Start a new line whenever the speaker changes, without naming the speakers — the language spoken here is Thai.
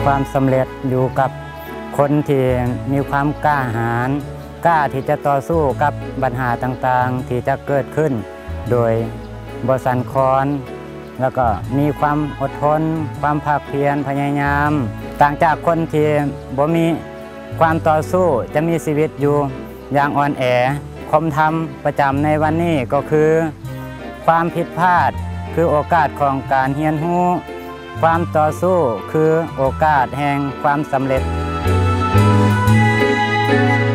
ความสำเร็จอยู่กับคนที่มีความกล้าหาญกล้าที่จะต่อสู้กับปัญหาต่างๆที่จะเกิดขึ้นโดยบ่สั่นคลอนแล้วก็มีความอดทนความภาคเพียรพยายามต่างจากคนที่บ่มีความต่อสู้จะมีชีวิตอยู่อย่างอ่อนแอคมธรรมประจำในวันนี้ก็คือความผิดพลาดคือโอกาสของการเรียนรู้ความต่อสู้คือโอกาสแห่งความสำเร็จ